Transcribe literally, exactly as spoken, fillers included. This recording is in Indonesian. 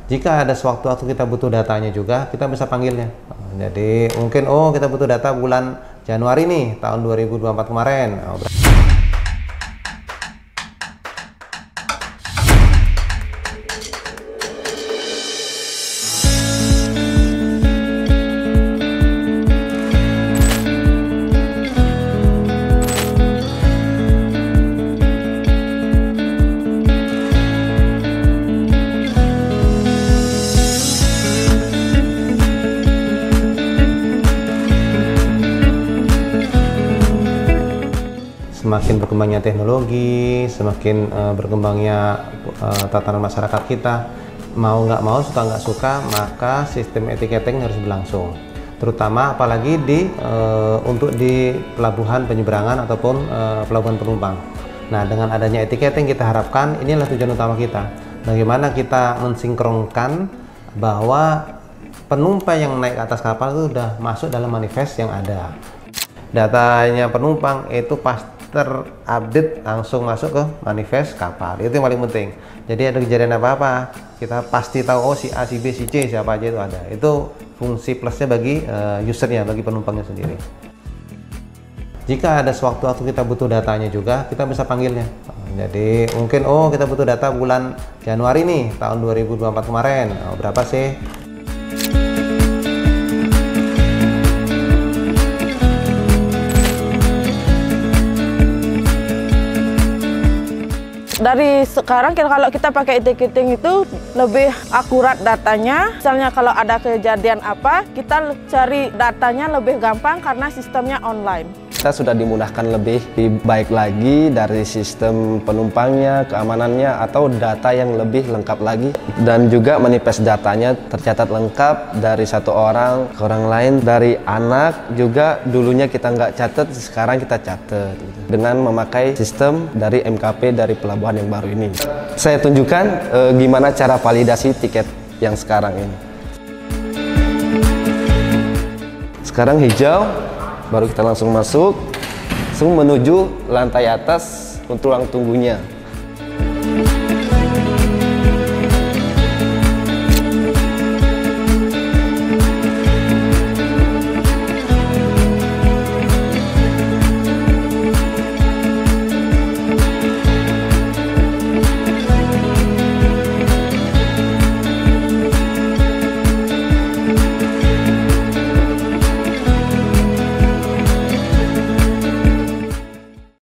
Jika ada sewaktu-waktu kita butuh datanya juga, kita bisa panggilnya. Jadi mungkin oh kita butuh data bulan Januari nih tahun dua ribu dua puluh empat kemarin. Oh, semakin berkembangnya teknologi, semakin uh, berkembangnya uh, tatanan masyarakat kita, mau nggak mau, suka nggak suka, maka sistem etiketing harus berlangsung. Terutama apalagi di uh, untuk di pelabuhan penyeberangan ataupun uh, pelabuhan penumpang. Nah, dengan adanya etiketing kita harapkan inilah tujuan utama kita. Bagaimana kita mensinkronkan bahwa penumpang yang naik ke atas kapal itu sudah masuk dalam manifest yang ada. Datanya penumpang itu pasti terupdate langsung masuk ke manifest kapal, itu yang paling penting. Jadi ada kejadian apa-apa kita pasti tahu, oh si A, si B, si C, siapa aja itu ada. Itu fungsi plusnya bagi uh, usernya, bagi penumpangnya sendiri. Jika ada sewaktu-waktu kita butuh datanya juga, kita bisa panggilnya. Jadi mungkin oh kita butuh data bulan Januari nih tahun dua ribu dua puluh empat kemarin, oh, berapa sih? Dari sekarang kalau kita pakai etiketing itu lebih akurat datanya. Misalnya kalau ada kejadian apa, kita cari datanya lebih gampang karena sistemnya online. Kita sudah dimudahkan lebih baik lagi dari sistem penumpangnya, keamanannya, atau data yang lebih lengkap lagi. Dan juga manifest datanya tercatat lengkap dari satu orang ke orang lain. Dari anak juga dulunya kita nggak catat, sekarang kita catat. Dengan memakai sistem dari M K P dari pelabuhan yang baru ini. Saya tunjukkan eh, gimana cara validasi tiket yang sekarang ini. Sekarang hijau, baru kita langsung masuk, langsung menuju lantai atas untuk ruang tunggunya.